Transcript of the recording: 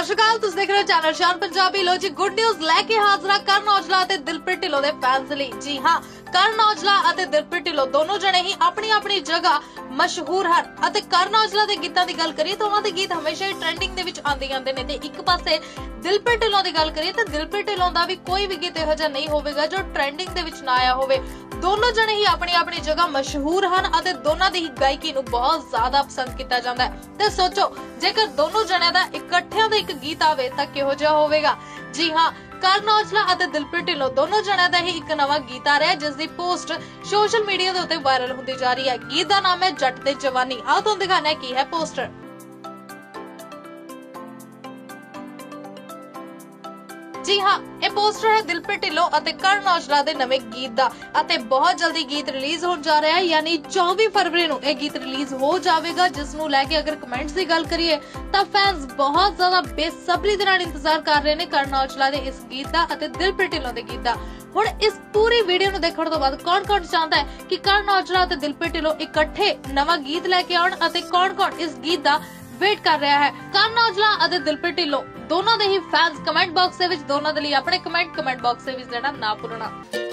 सत श्री अकाल, तुसीं देख रहे हो चैनल शान पंजाबी। लो जी, गुड न्यूज़ लैके हाज़र करण औजला ते दिलप्रीत ढिल्लों दे फैंस लई। जी हां, करण औजला अते दिलप्रीत ढिल्लों दोनों जने ही अपनी अपनी जगह मशहूर हैं। अते करण औजला दे गीतां दी गल करिए तो उन्हां दे गीत हमेशा ही ट्रेंडिंग दे विच आंदे ने ते एक पासे दिलप्रीत ढिल्लों दी गल करिए तो दिलप्रीत ढिल्लों दा भी कोई भी गीत इहो जिहा नहीं होवेगा जो ट्रेंडिंग दे विच ना आया होवे। दोनों जने ही अपनी अपनी जगह मशहूर हैं अते दोनों दी ही गायकी नूं बहुत ज्यादा पसंद किया जाता है। ते सोचो, जेकर दोनों जने दा इकट्ठिਆਂ ਦਾ एक गीत आवे तां किहो जिहा होवेगा। जी हां, करण औजला अते दिलप्रीत ढिल्लों दोनों जने दा ही एक नवा गीत आ रहा है जिसदी पोस्ट सोशल मीडिया दे उत्ते वायरल होंदी जा रही है। गीत दा नाम है जट ते जवानी। आओ तुहानूं दिखाना की है पोस्टर। जी हाँ, ये पोस्टर है दिलप्रीत ढिल्लों अते करण औजला दे नवे गीत दा अते बहुत जल्दी गीत रिलीज होने जा रहा है, यानी 24 फरवरी नूं ये गीत रिलीज हो जाएगा। जिस नूं लेके अगर कमेंट्स की गल करिए तां फैंस बहुत ज्यादा बेसब्री दे नाल इंतजार कर रहे हैं करण औजला दे इस गीत दा अते दिलप्रीत ढिल्लों दे गीत दा। हुण इस पूरी वीडियो नूं देखण तो बाद कौन-कौन चाहता है कि करण औजला अते दिलप्रीत ढिल्लों इकट्ठे नवा गीत लेके आउण अते कौन-कौन इस गीत दा वेट कर रहा है। करण औजला अते दिलप्रीत ढिल्लों दोनों दे ही फैंस कमेंट बॉक्स दे विच दोनों दे लई अपने कमेंट बॉक्स दे विच देना ना भुलना।